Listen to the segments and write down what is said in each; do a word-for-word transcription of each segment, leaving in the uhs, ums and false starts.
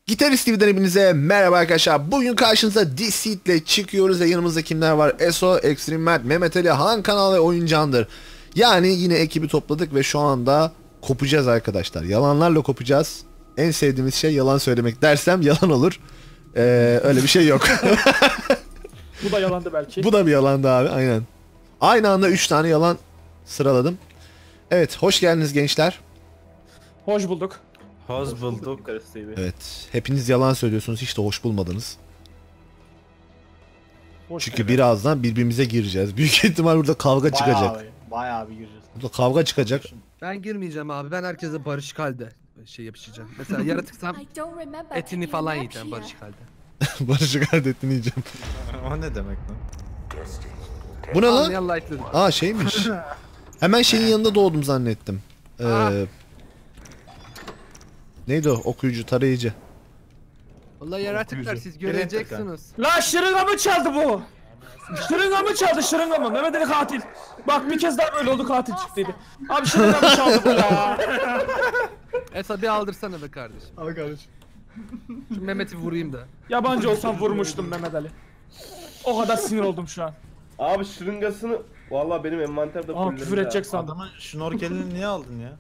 Gitarist T V'den hepinize merhaba arkadaşlar. Bugün karşınıza Deceit ile çıkıyoruz ve yanımızda kimler var? Eso, Extreme Mert, Mehmet Ali, Han Kanal ve Oyuncandır. Yani yine ekibi topladık ve şu anda kopacağız arkadaşlar. Yalanlarla kopacağız. En sevdiğimiz şey yalan söylemek dersem yalan olur. Ee, öyle bir şey yok. Bu da yalandı belki. Bu da bir yalandı abi, aynen. Aynı anda üç tane yalan sıraladım. Evet, hoş geldiniz gençler. Hoş bulduk. Hoş bulduk. Evet, hepiniz yalan söylüyorsunuz, hiç de hoş bulmadınız. Hoş Çünkü geldin. birazdan birbirimize gireceğiz. Büyük ihtimal burada kavga çıkacak. Bayağı, bayağı bir gireceğiz. Burada kavga çıkacak. Ben girmeyeceğim abi. Ben herkese barışık halde şey yapışacağım. Mesela yaratıksam etini falan yiyeceğim barışık halde. Barışık adetini yiyeceğim. O ne demek lan? Bu ne lan? Anlayan like'ladım. Aa, şeymiş. Hemen şeyin yanında doğdum zannettim. Ee, neydi o? Okuyucu, tarayıcı. Vallahi yaratıklar siz göreceksiniz. La şırıngamı çaldı bu. Şırıngamı çaldı şırıngamı. Mehmet Ali katil. Bak bir kez daha böyle oldu, katil çıktıydı. Abi şırıngamı çaldı bu ya. Esa bir aldırsana be kardeşim. Al kardeşim. Şu Mehmet'i vurayım da. Yabancı olsam vurmuştum Mehmet Ali. O kadar sinir oldum şu an. Abi şırıngasını vallahi benim envanterde Aa, küfür edecek sandım. Adamın şnorkelini niye aldın ya?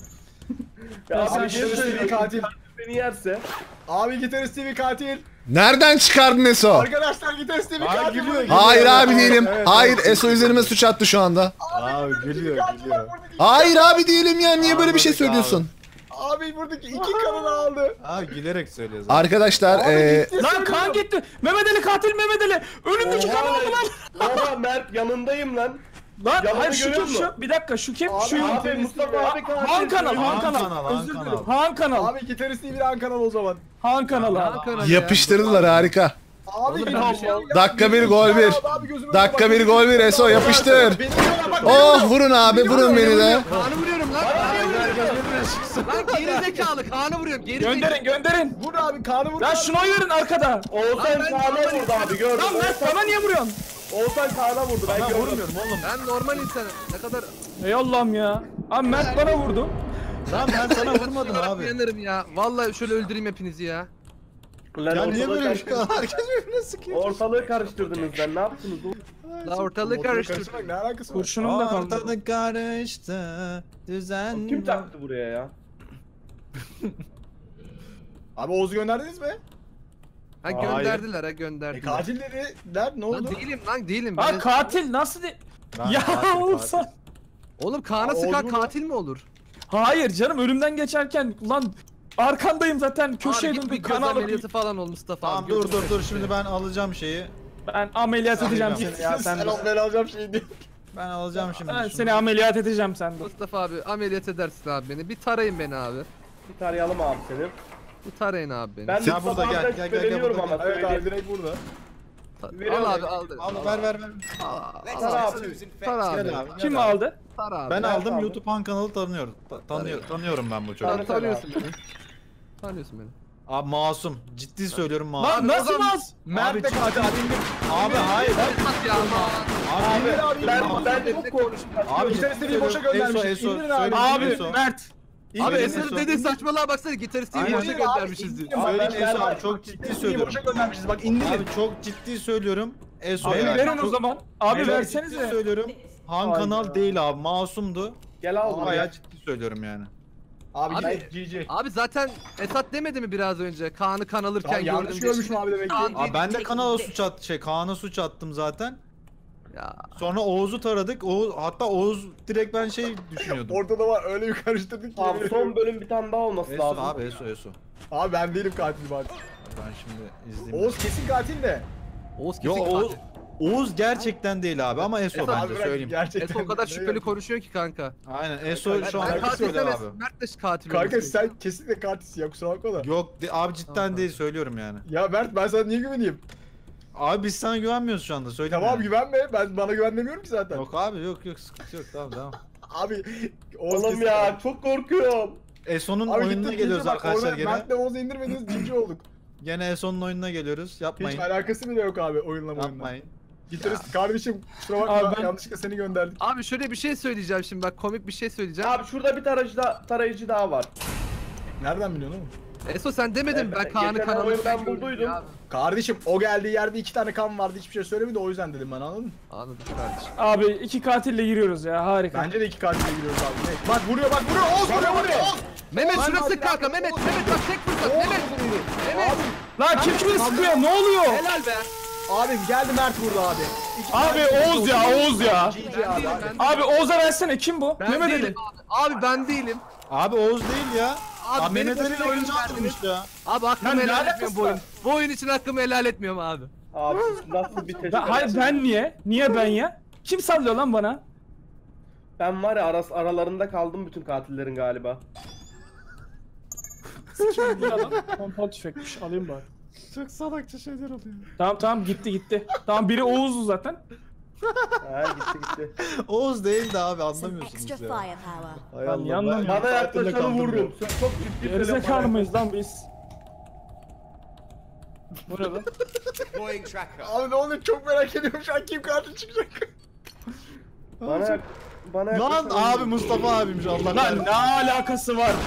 Ya Sen abi gitarist gitarist T V katil. beni yerse. Abi Gitarist T V katil. Nereden çıkardın Eso? Arkadaşlar Gitarist T V Aa, katil. gülüyor, Burada. Hayır abi değilim. Evet, Hayır, evet. Eso üzerime suç attı şu anda. Abi gülüyor gülüyor. Hayır abi değilim ya. Niye böyle bir şey Anladık abi. söylüyorsun? Abi buradaki iki kanını aldı. Abi gülerek söylüyor zaten. Arkadaşlar Abi ee, ciddi Lan söylüyorum. kan gitti. Mehmet Ali katil, Mehmet Ali. Önümdeki kan oldu lan. Oha Mert yanındayım lan. Lan Yalanı hayır, şu görüyor kim musun? şu? Bir dakika, şu kim? Abi, Şu Abi Mustafa abi katil. Han kanal, Han Han kanal. kanal, Han Özür kanal. dilerim. Han kanal. Abi Gitarist T V Han kanal o zaman. Han kanalı. Han kanalı yapıştırdılar, harika. Abi Oğlum, Gitarist bir şey T V Dakika bir, gol bir. Abi gözüme Dakika bak. bir, gol bir. Eso yapıştır. Beni vuruyorlar bak. Oh, vurun abi, vurun beni de. Kaan'ı vuruyorum lan. Kaan'ı vuruyorum. Lan geri zekalı Kaan'ı vuruyorum. Geri zekalı. Gönderin, gönderin. Vur abi Kaan'ı vur. Lan şunu verin arkada. Oğuzhan ben Kaan'a normal vurdu abi gördüm. Lan Mert bana niye vuruyorsun? Oğuzhan Kaan'a vurdu ben Ben gördüm. vurmuyorum oğlum. Ben normal insanım. Ne kadar Ey Allah'ım ya. Abi Mert bana vurdu. Lan ben sana vurmadım abi. yanarım ya. Vallahi şöyle öldüreyim hepinizi ya. Lan Ya niye ortalığı böyle bir şey karıştırdınız. Herkes birbirine sıkıyor. Ortalığı karıştırdınız lan, ne yaptınız oğlum? La ortalığı karıştır. Karıştırmak ne alakası var? Kurşunum da kaldı. Ortalık karıştı. Düzen. Kim taktı buraya ya? Abi Oğuz'u gönderdiniz mi? Ha Hayır. gönderdiler ha E gönderdiler. katil dediler ne oldu? Lan değilim lan değilim. Ha Ben- katil nasıl de... Ben Ya katil, olsa. katil. Oğlum Kaan'a Aa, sıkan oldu mu? katil mi olur? Hayır canım, önümden geçerken lan arkandayım zaten, Abi köşeye git bir döndüm, göz kan alıp ameliyatı falan ol Mustafa Tamam abi. dur gözünü dur dur seveyim şimdi ya. ben alacağım şeyi. ben ameliyat edeceğim Sen- seni. Ya sen Sen de- ben alacağım şey değil. Ben alacağım şimdi. Ben şunu. seni ameliyat edeceğim sende. Mustafa abi ameliyat edersin abi beni. Bir tarayın beni abi. Bir tarayalım abi seni. Bir tarayın abi beni. Ben Ya Mustafa burada, gel, abiden gel, gel, gel, şüpheleniyorum burada, ama Evet abi söyleyeyim. direkt burada. Ta- veriyorum. al abi al. Al ver ver ver. Tara abi. Tar abi. Gel abi. Kim gel abi. aldı? Tar abi. Ben Ben aldım aldım. YouTube Han kanalı tanıyorum. Ta- tanıyor, tanıyorum ben bu çocuğu. Tan tanıyorsun beni. Tanıyorsun beni. Abi masum. Ciddi söylüyorum masum. Lan nasıl o zaman- naz? Mert de katil. Abi indir. Abi hayır. Bak ya aman. Abi indir abi. Ben, indir. ben çok korktum. Abi Gitarist ciddi TV boşa söylüyorum. göndermişiz. Eso, İndirin Eso, abi. söyle, Abi Eso. Mert. Abi Söyle, Eser'in Eso. dediğin saçmalığa baksana gitarist değil Aynen. boşa Abi, göndermişiz diyor. indir. Söyleyeyim Ben- Eso ben- abi çok ciddi Gitarist T V söylüyorum. boşa göndermişiz bak indirin. Abi çok ciddi söylüyorum. Eso Abi yani. verin o Çok- zaman. Abi çok ciddi versenize. söylüyorum. Han Hayda. kanal değil abi masumdu. Gel al buraya. Bayağı ciddi söylüyorum yani. Abi Abi- G G. Abi zaten Esat demedi mi biraz önce? Kaan'ı kan alırken Tamam, yanlış gördüm. görmüşüm abi demek ki. Kaan- Abi ben de kanala suç at şey Kaan'a suç attım zaten. Ya. Sonra Oğuz'u taradık. Oğuz, hatta Oğuz direkt ben şey düşünüyordum. Ortada var öyle bir karıştırdık ki. Abi son bölüm bir tane daha olması Eso lazım. abi Eso Eso. Abi ben değilim katil bak. Ben şimdi izleyeyim. Oğuz kesin katil de. Oğuz Yo kesin Oğuz, katil. Oğuz gerçekten değil abi ama Eso Eso bence Abi bırak, söyleyeyim. Gerçekten. Efe o kadar Ne şüpheli yapayım? konuşuyor ki kanka. Aynen Eso şu an Ben alakası katil söyle demez. abi. Mert de katil Kanka olmasın. sen kesinlikle katilsin ya kusura bakma da. Yok de- abi cidden Tamam. değil söylüyorum yani. Ya Mert ben sana niye güveneyim? Abi biz sana güvenmiyoruz şu anda söyleyeyim. Tamam yani. güvenme ben bana güven demiyorum ki zaten. Yok abi yok yok sıkıntı yok tamam tamam. Abi Oğuz Oğlum kesin ya katil. çok korkuyorum. Eso'nun Abi oyununa gittik geliyoruz bak, arkadaşlar orada gene. Mert'le Oğuz'u indirmediniz cici olduk. Gene Eso'nun oyununa geliyoruz. Hiç Yapmayın. alakası bile yok abi oyunla oyunla. Yapmayın. Gitarist kardeşim kusura bakma Abi ben- yanlışlıkla seni gönderdik. Abi şöyle bir şey söyleyeceğim şimdi bak komik bir şey söyleyeceğim. Abi şurada bir tarayıcı, da, tarayıcı daha var. Nereden biliyorsun oğlum? Eso sen demedin ben Kaan'ı Geçen kanalı oyun ben bulduydum. Kardeşim o geldiği yerde iki tane kan vardı, hiçbir şey söylemedi, o yüzden dedim ben, anladın mı? Anladım kardeşim. Abi iki katille giriyoruz ya, harika. Bence de iki katile giriyoruz abi. Ne? Bak vuruyor, bak vuruyor, Oğuz vuruyor, vuruyor. Oğuz! Mehmet şuna Lan, sık kanka Mehmet Oğuz! Mehmet bak tek fırsat Mehmet. Mehmet. Lan kim kimi sıkıyor, ne oluyor? Helal be. Abim geldi, Mert vurdu abi. İki Abi tane- Oğuz ya, Oğuz ya. G G abi. abi. Abi Oğuz'a versene, kim bu? Ben Mehmet değilim Ali. abi. Abi ben değilim. Abi Oğuz değil ya. Abi, Abi benim Mehmet Ali oyuncu oyuncu verdiniz. atılmış ya. Abi hakkımı Lan ne helal alakası etmiyorum bu oyun. var? Bu oyun için hakkımı helal etmiyorum abi. Abi siz nasıl bir Ben, teşekkür hayır ben niye? Niye ben ya? Kim sallıyor lan bana? Ben var ya aras, aralarında kaldım bütün katillerin galiba. Kim bu adam? Pompalı tüfekmiş, alayım bari. Çok salakça şeyler oluyor. Tamam tamam, gitti gitti. Tamam, biri Oğuz'du zaten. Ha gitti gitti. Oğuz değil de abi Some anlamıyorsunuz extra ya. firepower. Hay Ben Allah, yandan- ben- Bana Katille yaklaşanı kandırdım. vururum. Çok çok ciddi Gerizekalı mıyız lan biz? Bu ne lan? Abi ne oluyor, çok merak ediyorum şu an, kim katil çıkacak. Bana yak- bana Lan yaklaşanı abi vururum. Mustafa abiymiş Allah Lan kahretsin. ne alakası var?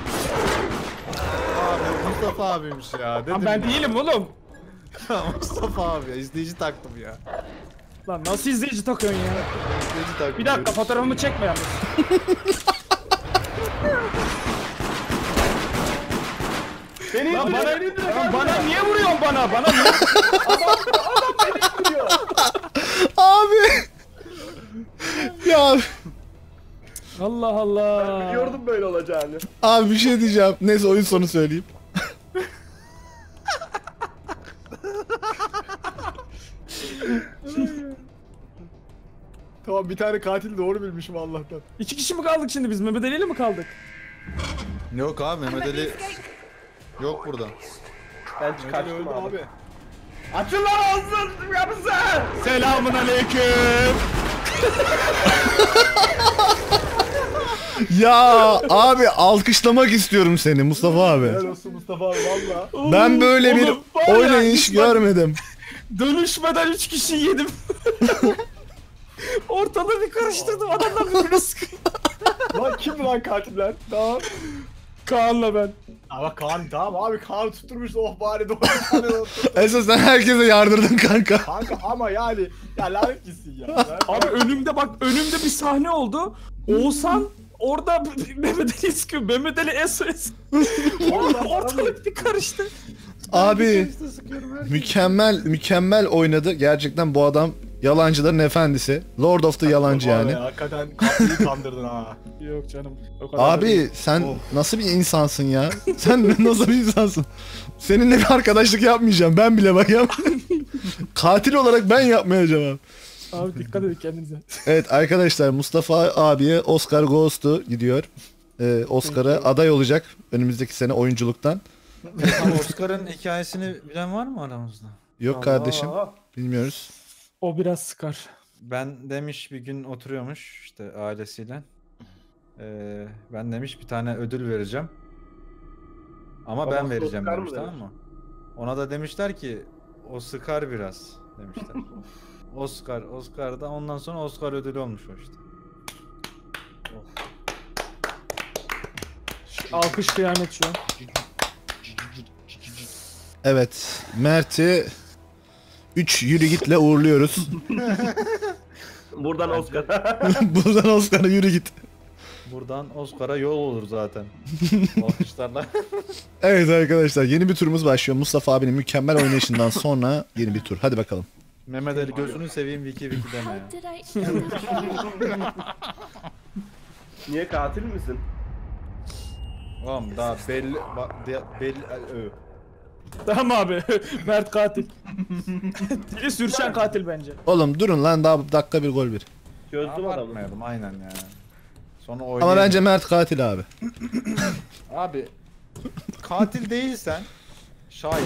Abi Mustafa abiymiş ya. Dedim Lan ben ya. değilim oğlum. Mustafa abi ya, izleyici taktım ya. Lan nasıl izleyici takıyorsun ya? İzleyici taktım. Bir dakika, fotoğrafımı çekme yalnız. Beni Lan indire, bana, beni indire. lan bana niye vuruyorsun bana? Bana niye? Abi. Ya Allah Allah. Biliyordum böyle olacağını. abi bir şey diyeceğim. Neyse oyun sonu söyleyeyim. Tamam, bir tane katil doğru bilmişim Allah'tan. İki kişi mi kaldık şimdi biz? Mehmet Ali ile mi kaldık? Yok abi Mehmet Ali yok burada. Ben Katil kaçtım öldü abi. abi. Açın lan ağzını kapısı. Selamun aleyküm. Ya abi alkışlamak istiyorum seni Mustafa abi. Helal olsun Mustafa abi valla. Ben böyle bir Oğlum, var ya, oynayış lütfen görmedim. Dönüşmeden üç kişi yedim. Ortalığı bir karıştırdım, adamlar birbirine sıkıyor. Lan kim lan katiller? Tamam. Kaan'la ben. Ama Kaan, tamam abi, Kaan tutturmuştu, oh bari doğru tane oldu. Esas sen herkese yardırdın kanka. Kanka ama yani, ya lanet gitsin ya. Ben- Abi önümde bak, önümde bir sahne oldu. Oğuzhan orada Mehmet Ali sıkıyor. Mehmet Ali S O S. Oğlum ortalık bir karıştı. Abi mükemmel mükemmel oynadı. Gerçekten bu adam yalancıların efendisi. Lord of the yalancı Var yani. ya, hakikaten katili kandırdın ha. Yok canım. O kadar da Abi değil. sen nasıl bir insansın ya? Sen nasıl bir insansın? Seninle bir arkadaşlık yapmayacağım. Ben bile bak yap. Katil olarak ben yapmayacağım abi. Abi dikkat edin kendinize. Evet arkadaşlar, Mustafa abiye Oscar Ghost'u gidiyor. Ee, Oscar'a aday olacak önümüzdeki sene oyunculuktan. Oscar'ın hikayesini bilen var mı aramızda? Yok kardeşim, Allah. bilmiyoruz. O biraz sıkar. Ben demiş bir gün oturuyormuş işte ailesiyle. Ee, ben demiş bir tane ödül vereceğim. Ama ben Babası vereceğim Oscar mı demiş, tamam demiş? mı? Ona da demişler ki o sıkar biraz demişler. Oscar, Oscar da ondan sonra Oscar ödülü olmuş o işte. Alkış kıyamet şu an. Evet, Mert'i üç yürü gitle uğurluyoruz. Buradan Oscar. Buradan Oscar'a yürü git. Buradan Oscar'a yol olur zaten. Alkışlarla. Evet arkadaşlar, yeni bir turumuz başlıyor. Mustafa abinin mükemmel oynayışından sonra yeni bir tur. Hadi bakalım. Mehmet Ali gözünü seveyim Viki Viki deme ya. How did I end up here? Niye katil misin? Oğlum daha belli bak de- belli ö. Tamam abi. Mert katil. Dili sürçen katil bence. Oğlum durun lan, daha dakika bir gol bir. Çözdüm adamı. Abartmayalım aynen ya. Sonra Ama oynayalım. bence Mert katil abi. Abi katil değilsen şayet.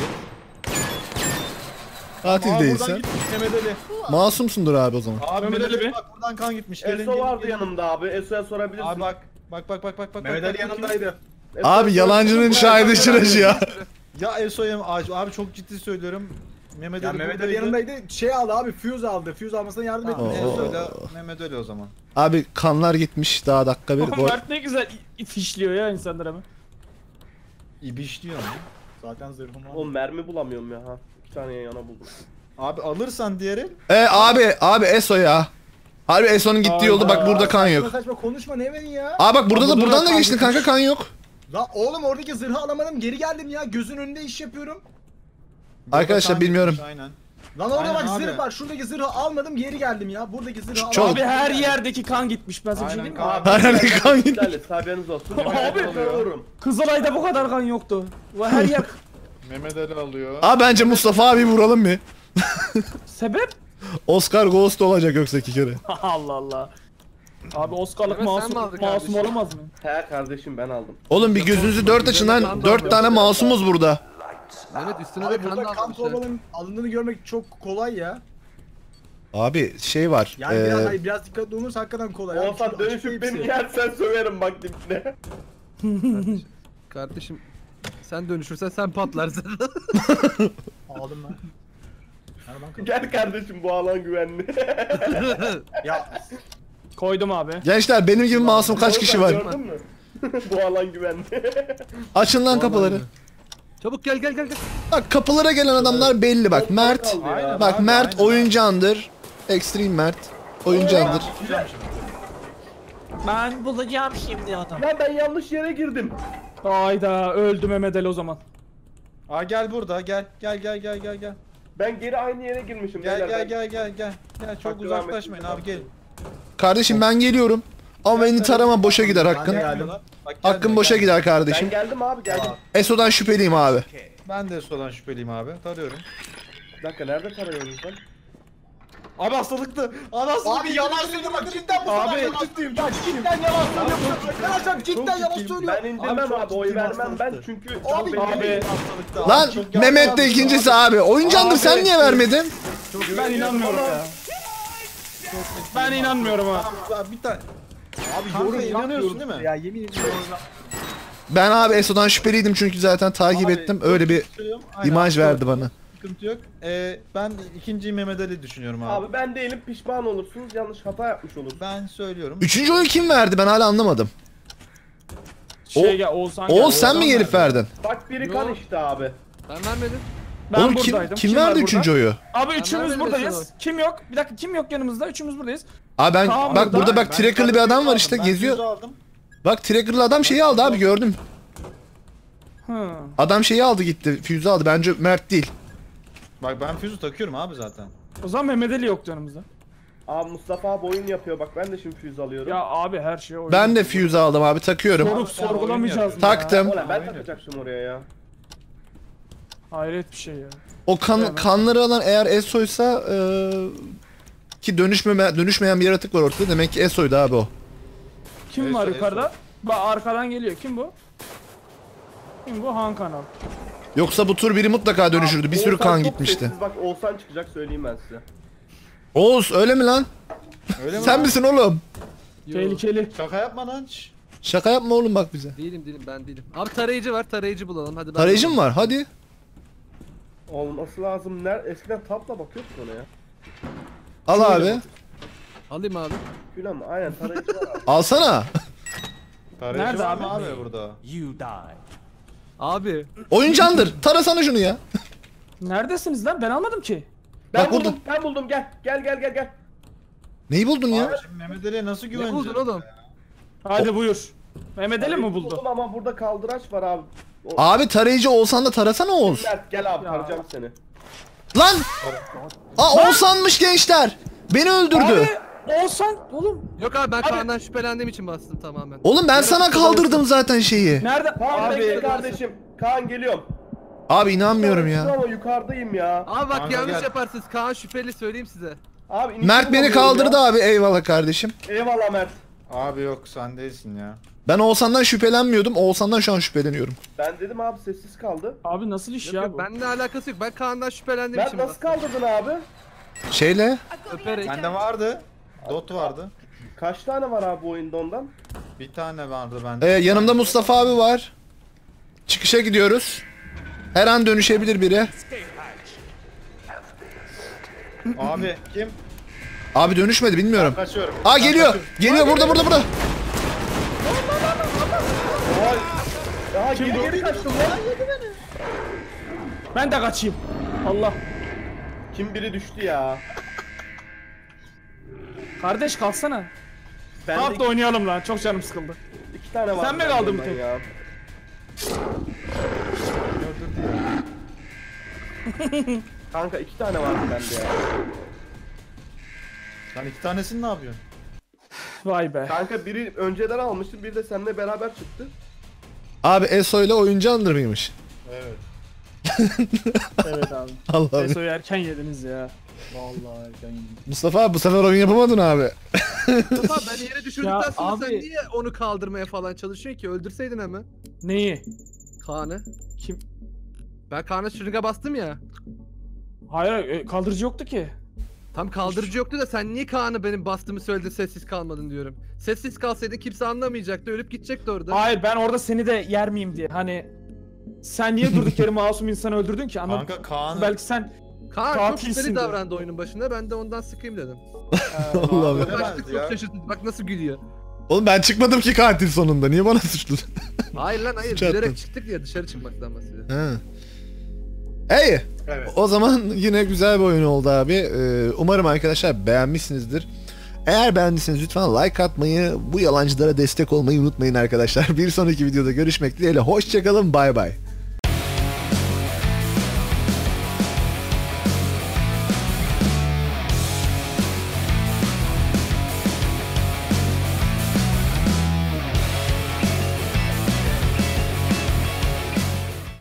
Katil Aa, buradan değilsen gitmiş Mehmet Ali. masumsundur abi o zaman. Abi Mehmet Mehmet Ali Ali mi? bak buradan kan gitmiş. Gelin, Eso gelin, vardı gelin. yanımda abi. Eso'ya sorabilirsin. Abi bak bak bak bak bak bak. Mehmet bak, Ali bak, yanındaydı. Eso'ya Abi yalancının sorabilirsin. şahidi şıracı ya. Ya Eso'ya abi, abi çok ciddi söylüyorum. Mehmet Ya Ali Mehmet Ali buradaydı. yanındaydı, şey aldı abi, fuse aldı. Fuse almasına yardım Tamam, etmedi. Oo. Eso'yla Mehmet Ali o zaman. Abi kanlar gitmiş, daha dakika bir Ama gol. Mert ne güzel i- fişliyor ya insanlara mı? İbişliyor mu? Zaten zırhım var. Oğlum mermi bulamıyorum ya ha. İki tane yan yana buldum. Abi alırsan diğeri. E abi abi Eso ya. Harbi Eso'nun gittiği yolda bak burada kan Saçma yok. saçma konuşma ne beni ya. Aa bak burada da Burada buradan da kan geçtin gitmiş. kanka, kan yok. La oğlum oradaki zırhı alamadım geri geldim ya. Gözün önünde iş yapıyorum. Arkadaşlar Burada bilmiyorum. kan gitmiş, Aynen. Lan orada Aynen bak abi. zırh var. Şuradaki zırhı almadım geri geldim ya. Buradaki zırhı Çok- alamadım. Abi her yerdeki kan gitmiş. Ben sana bir şey Aynen diyeyim mi? kan. Abi Aynen, ben kan gitti. iptal et, haberiniz olsun. Abi. Olurum. Kızılay'da bu kadar kan yoktu. Ve her yer... Mehmet Ali alıyor. Aa bence Mustafa abi vuralım mı? Sebep? Oscar Ghost olacak yoksa iki kere. Allah Allah. Abi Oscar'lık Evet, sen masum, mi aldın masum kardeşim? olamaz mı? He kardeşim ben aldım. Oğlum bir gözünüzü dört açın lan. Dört tane masumuz burada. Mehmet üstüne Abi de kan burada da kan almışlar. torbanın alındığını görmek çok kolay ya. Abi şey var. Yani ee, biraz, hayır, biraz dikkatli olursa hakikaten kolay. Abi, Olsan çünkü açık dönüşüp hepsi. beni yersen söverim bak dibine. Kardeşim sen dönüşürsen sen patlarsın. Aldım ben. Yani ben Gel kardeşim bu alan güvenli. ya Koydum abi. Gençler benim gibi masum kaç kişi var? Gördün mü? Bu alan güvenli. Açın lan kapıları. Çabuk gel gel gel gel. Bak kapılara gelen adamlar belli bak. Mert. Kaldı ya. Aynen. Bak Abi, Mert aynen. oyuncandır. Extreme Mert. Oyuncandır. Ben bulacağım şimdi adam. Ya ben yanlış yere girdim. Hayda öldü Mehmet Ali o zaman. Aa gel burada gel gel gel gel gel gel. Ben geri aynı yere girmişim. Gel beyler, gel ben- gel gel gel. Gel çok Bak, devam uzaklaşmayın ettim. abi gelin. Kardeşim ben geliyorum. Ama beni tarama boşa gider hakkın. Ben de geldim. Bak, Hakkın gelme, boşa gelme. gider Ben kardeşim. geldim abi geldim. Eso'dan şüpheliyim abi. Ben de Eso'dan şüpheliyim abi. Tarıyorum. Bir dakika nerede tarıyorsunuz lan? Abi hastalıklı. Abi hastalıklı. Abi yalan söylüyor bak cidden bu Abi. sefer yalan söylüyor. Bak cidden yalan söylüyor. Arkadaşlar cidden yalan söylüyor. Ben indirmem Abi abi, çok oy ciddi vermem ben hastalıktı. çünkü Abi, çok abi. belli. Hastalıklı. Lan Abi çok yalan Mehmet de söylüyor. ikincisi abi. Oyuncandır sen niye vermedin? Ben inanmıyorum ya. Ben inanmıyorum ha. Abi bir tane. Abi Kanka, yorum inanıyorsun değil mi? Ya yemin ediyorum. Ben abi Eso'dan şüpheliydim çünkü zaten takip Abi, ettim. çok Öyle bir söylüyorum. Aynen, imaj çok verdi bana. Sıkıntı yok. Ee, ben ikinciyi Mehmet Ali düşünüyorum abi. Abi ben değilim, pişman olursunuz, yanlış hata yapmış olursunuz. Ben söylüyorum. Üçüncü oyu kim verdi ben hala anlamadım. Şey O- gel Oğuzhan gel. Oğuz sen mi gelip verdin? Bak biri kan Yok. işte abi. Ben vermedim. Ben Oğlum kim, buradaydım. kim var verdi burada? üçüncü oyu? Abi Ben üçümüz vermedim buradayız. mesela. Kim yok? Bir dakika kim yok yanımızda? Üçümüz buradayız. Abi ben Tamam, bak burada. burada bak Ben tracker'lı bir füze adam var aldım, işte ben geziyor. füze aldım. Bak tracker'lı adam şeyi aldı abi gördüm. Hı. Adam şeyi aldı gitti. Füze aldı. Bence Mert değil. Bak ben füze takıyorum abi zaten. O zaman Mehmet Ali yoktu yanımızda. Abi Mustafa abi oyun yapıyor, bak ben de şimdi füze alıyorum. Ya abi her şey oyun. Ben de füze aldım abi takıyorum. Sorup Sen sorgulamayacağız oyun mı Taktım. ya? Ulan ben Oyun takacaktım oraya ya. Hayret bir şey ya. O kan, Evet. kanları alan eğer Eso'ysa e, ki dönüşmeme, dönüşmeyen bir yaratık var ortada. Demek ki Eso'ydu abi o. Kim Evet, var evet, yukarıda? Bak arkadan geliyor. Kim bu? Kim bu? Han Kanal. Yoksa bu tur biri mutlaka dönüşürdü. Bir sürü Oğuzhan kan çok gitmişti. sessiz, bak Oğuzhan çıkacak söyleyeyim ben size. Oğuz öyle mi lan? Öyle mi? Sen lan? misin oğlum? Yo, Tehlikeli. Şaka yapma lan. Şş. Şaka yapma oğlum bak bize. Değilim değilim ben değilim. Abi tarayıcı var tarayıcı bulalım hadi. ben Tarayıcı mı bulayım. var? Hadi. Olması lazım. Ner eskiden tapla bakıyorduk ona ya. Al abi. Alayım abi. Gül ama aynen tarayıcı var abi. Alsana. Tarayıcı Nerede var abi? mı abi burada? Abi. Oyuncandır. Tarasana şunu ya. Neredesiniz lan? Ben almadım ki. Ben Bak buldum, burada. ben buldum gel. Gel gel gel gel. Neyi buldun ya? Abi şimdi Mehmet Ali'ye nasıl Ne güveneceğiz? buldun oğlum? Hadi buyur. Mehmet Ali mi Tarayıcı buldu? buldum ama burada kaldıraç var abi. O... Abi tarayıcı olsan da tarasana Oğuz. Mert, gel abi Ya. tarayacağım seni. Lan! Aa Oğuzhan'mış gençler. Beni öldürdü. Abi Oğuzhan oğlum. Yok abi ben Abi- Kaan'dan şüphelendiğim için bastım tamamen. Oğlum ben sana kaldırdım zaten şeyi. Nerede? Kaan bekle Abi kardeşim. Kaan geliyorum. Abi inanmıyorum ya. Ama yukarıdayım ya. Abi bak Kanka yanlış gel. yaparsınız Kaan şüpheli söyleyeyim size. Abi inişini Mert beni bulamıyorum kaldırdı ya. abi. Eyvallah kardeşim. Eyvallah Mert. Abi yok sen değilsin ya. Ben Oğuzhan'dan şüphelenmiyordum. Oğuzhan'dan şu an şüpheleniyorum. Ben dedim abi sessiz kaldı. Abi nasıl iş Yok, ya yok, bu? benimle alakası yok. Ben Kaan'dan şüphelendiğim Mert için nasıl bastım. kaldırdın abi? Şeyle. Öperek. Bende vardı. Dot vardı. Kaç tane var abi bu oyunda ondan? Bir tane vardı Ee, bende. yanımda Mustafa abi var. Çıkışa gidiyoruz. Her an dönüşebilir biri. Abi kim? Abi dönüşmedi bilmiyorum. Kaçıyorum. Aa Ben geliyor. kaçıyorum. Geliyor burada burada burada. Ya Aa geri geri kaçtım lan. Ben de kaçayım. Allah. Kim biri düştü ya. Kardeş kalksana. Ben Kalk de da oynayalım lan. Çok canım sıkıldı. iki tane var. Sen mi bende kaldın bir ben tek? ya? Kanka iki tane vardı bende ya. Sen iki tanesini ne yapıyorsun? Vay be. Kanka biri önceden almıştı, biri de seninle beraber çıktı. Abi Eso ile oyuncandır mıymış? Evet. Evet abi. Allah'ım. Eso'yu erken yediniz ya. Vallahi erken yedim. Mustafa abi bu sefer oyun yapamadın abi. Mustafa ben yere düşürdükten Ya sonra sen abi- niye onu kaldırmaya falan çalışıyorsun ki? Öldürseydin hemen. Neyi? Kaan'ı. Kim? Ben Kaan'a şırınga bastım ya. Hayır e, kaldırıcı yoktu ki. Tam kaldırıcı yoktu da sen niye Kaan'ı benim bastığımı söyledin sessiz kalmadın diyorum. Sessiz kalsaydın kimse anlamayacaktı, ölüp gidecekti orada. Hayır ben orada seni de yer miyim diye. Hani sen niye durduk yere masum insanı öldürdün ki? Anladın? Kanka Kaan'ı Belki sen Kaan çok katilsin şüpheli diyor. davrandı oyunun başında, ben de ondan sıkayım dedim. Allah'ım. öyle Kaçtık bence ya. çok şaşırtıcı, bak nasıl gülüyor. Oğlum ben çıkmadım ki katil sonunda. Niye bana suçladın? Hayır lan hayır, Suç attın. bilerek çıktık diye dışarı çıkmaktan bahsediyor. Ha. İyi. Evet. O zaman yine güzel bir oyun oldu abi. Ee, umarım arkadaşlar beğenmişsinizdir. Eğer beğendiyseniz lütfen like atmayı, bu yalancılara destek olmayı unutmayın arkadaşlar. Bir sonraki videoda görüşmek dileğiyle. Hoşçakalın, bay bay.